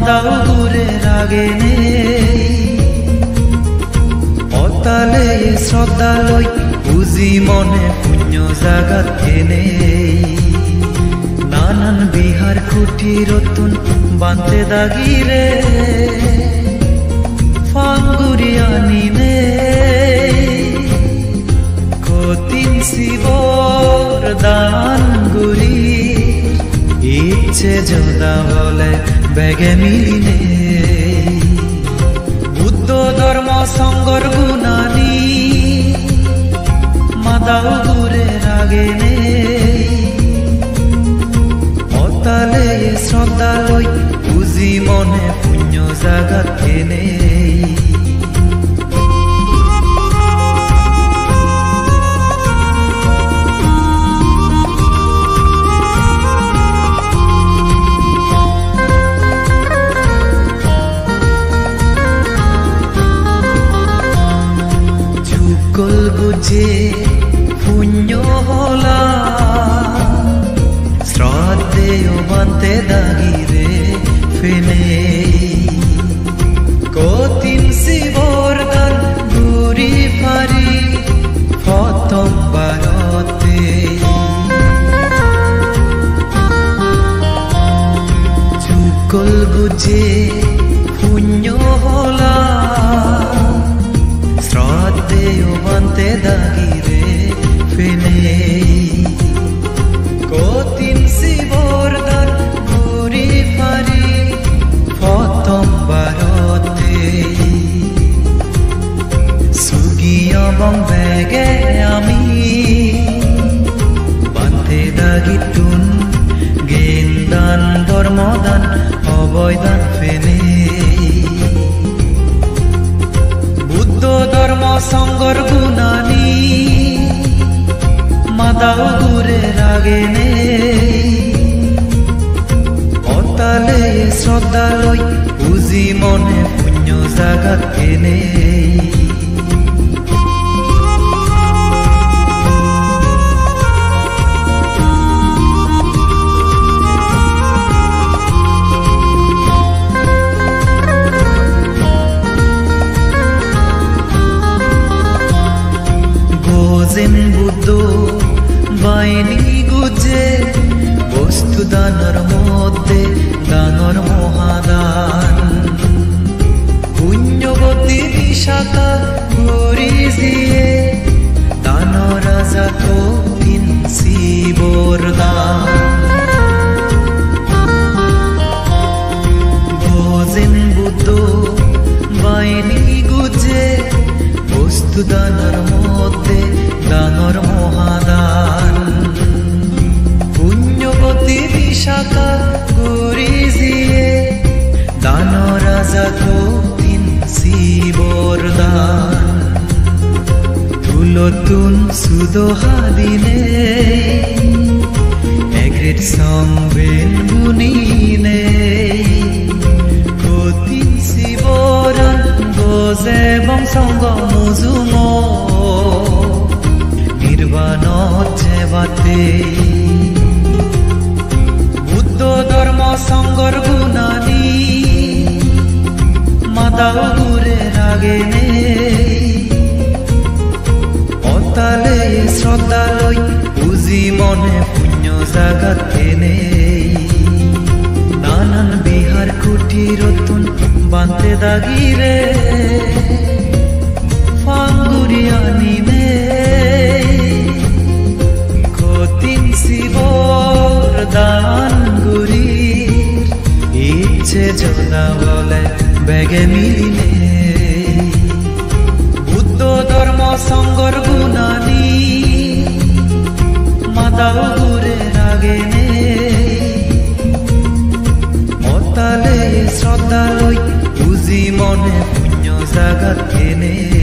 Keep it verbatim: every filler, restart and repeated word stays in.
মাদাও দূরে রাগেনে অতালে শ্রদ্ধালৈ বুজি মনে শূন্য জাগাত এনে নানান বিহার কুটিরতুন বান্তে দাগিরে ফাঙ্গুরি আনিনে কতিন শিবর দান গুরি ইচ্ছে যোদা বলে বেগে মিলিনে বুদ্ধ ধর্ম সঙ্গর গুণানি মাদাও দূরে রাগেনে অতালে শ্রদ্ধালৈ বুজি মনে শূন্য জাগাত এনে কল বুঝে শূন্য হলা শ্রদ্ধেয় বান্তে দাগিরে ফেনে কতিন শিবর গান ঘুরি ফারি প্রথম বারতে চুকল বুঝে শূন্য হলা শ্রদ্ধেয় বান্তে দাগিরে ফেনে কতিন শিবর গান ঘুরি ফারি প্রথম বারতে সুগিয় বং বেগে আমি বান্তে দাগিতুন জ্ঞান দান ধর্মদান অবয়দান ফেনে ধর্ম সঙ্গর গুণানি মাদাও দূরে রাগেনে অতালে শ্রদ্ধালৈ বুজি মনে শূন্য জাগাত এনে যেন বুদ্ধ বাইনি গুজে বস্তু দানর মধ্যে দানর মহাদান পুণ্যবতী বিশাখা ঘুরি দিয়ে দান রাজা কতিন শিবর দান ভজেন বুদ্ধ বাইনি গুজে বস্তু দানর মধ্যে দানর মহাদান পুণ্যবতী বিশাখা ঘুরি দিয়ে দান রাজা কতিন শিবর দান তুলতুন সুদোহা দিনে এগ্রেট সম্বেন বুনিনে কতিন শিবরান গজে বংসঙ্গ মুজুম নির্বাণত যেবাতে বুদ্ধ ধর্ম সঙ্গর গুণানি মাদাও দূরে রাগেনে অতালে শ্রদ্ধালৈ বুজি মনে শূন্য জাগাত এনে নানান বিহার কুটিরতুন বান্তে দাগিরে ফাঙ্গুরি আনিনে কতিন শিবর দান গুরি ইচ্ছে যোদা বলে বেগে মিলিনে বুদ্ধ ধর্ম সঙ্গর গুণানি মাদাও দূরে রাগেনে অতালে শ্রদ্ধালৈ বুজি মনে শূন্য জাগাত এনে